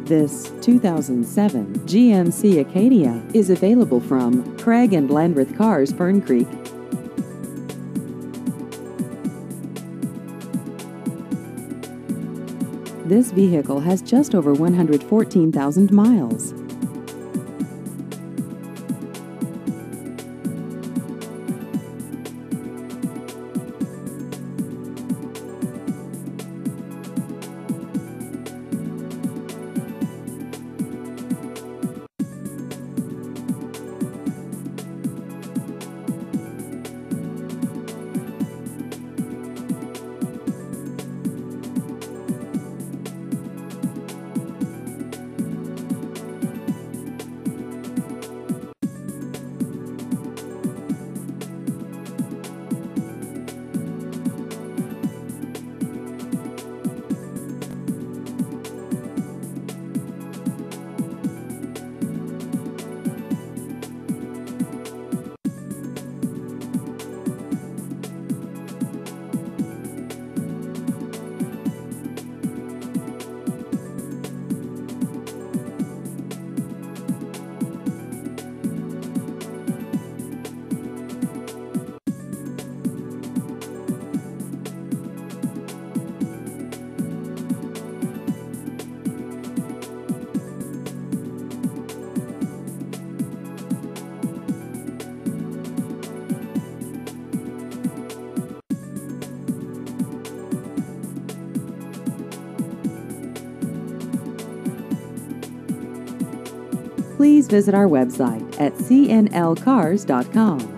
This 2007 GMC Acadia is available from Craig and Landreth Cars, Fern Creek. This vehicle has just over 114,000 miles. Please visit our website at cnlcars.com.